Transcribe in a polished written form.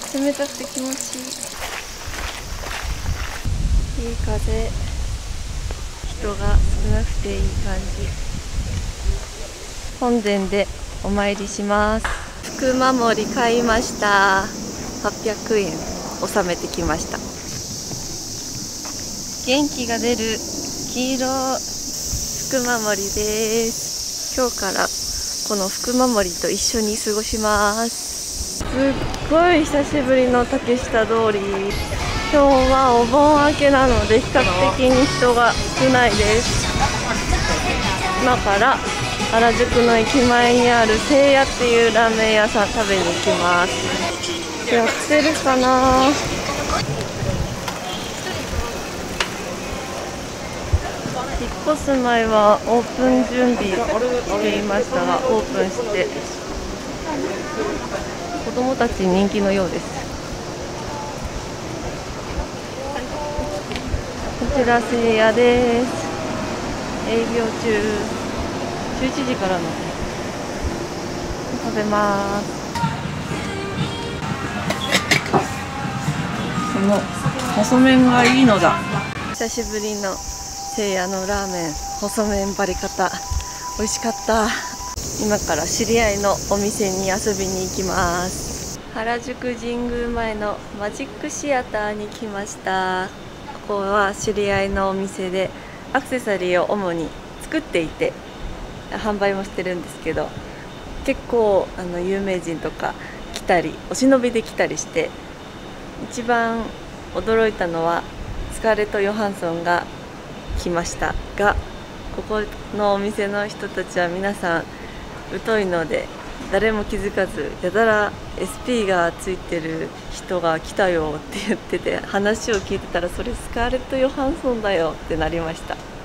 冷たくて気持ちいい。いい風。人が少なくていい感じ。本殿でお参りします。福守り買いました。800円納めてきました。元気が出る黄色福守りです。今日からこの福守りと一緒に過ごします。すっごい久しぶりの竹下通り。今日はお盆明けなので比較的に人が少ないです。今から原宿の駅前にあるせいやっていうラーメン屋さん食べに行きます。やってるかな。引っ越す前はオープン準備していましたが、オープンして子供たち人気のようです。こちらせいやです。営業中、11時からの食べます。この細麺がいいのだ。久しぶりのせいやのラーメン、細麺張り方美味しかった。今から知り合いのお店に遊びに行きます。原宿神宮前のマジックシアターに来ました。ここは知り合いのお店でアクセサリーを主に作っていて販売もしてるんですけど、結構有名人とか来たりお忍びで来たりして、一番驚いたのはスカーレット・ヨハンソンが来ましたが、ここのお店の人たちは皆さん疎いので誰も気づかず、やたら SP がついてる人が来たよって言ってて、話を聞いてたらそれスカーレット・ヨハンソンだよってなりました。